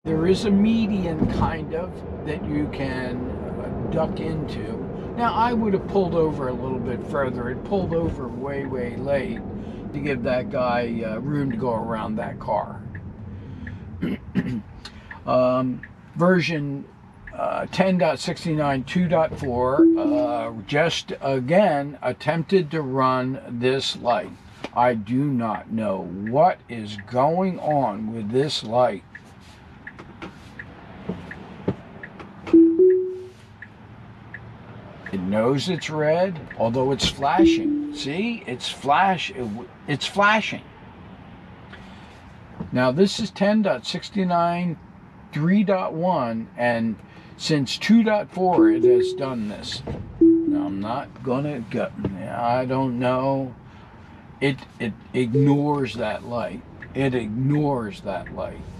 There is a median kind of that you can duck into. Now I would have pulled over a little bit further. It pulled over way, way late to give that guy room to go around that car. Version 10.69 2.4 just again attempted to run this light. I do not know what is going on with this light. It knows it's red, although it's flashing. See, it's flashing. Now this is 10.69 3.1, and since 2.4 it has done this. Now I'm not gonna go, I don't know. It ignores that light. It ignores that light.